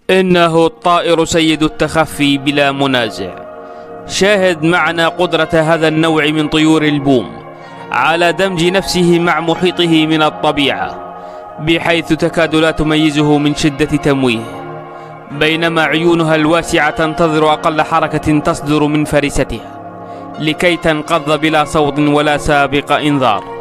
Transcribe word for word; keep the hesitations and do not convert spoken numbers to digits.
إنه الطائر سيد التخفي بلا منازع. شاهد معنا قدرة هذا النوع من طيور البوم على دمج نفسه مع محيطه من الطبيعة، بحيث تكاد لا تميزه من شدة تمويه، بينما عيونها الواسعة تنتظر أقل حركة تصدر من فريستها لكي تنقض بلا صوت ولا سابق إنذار.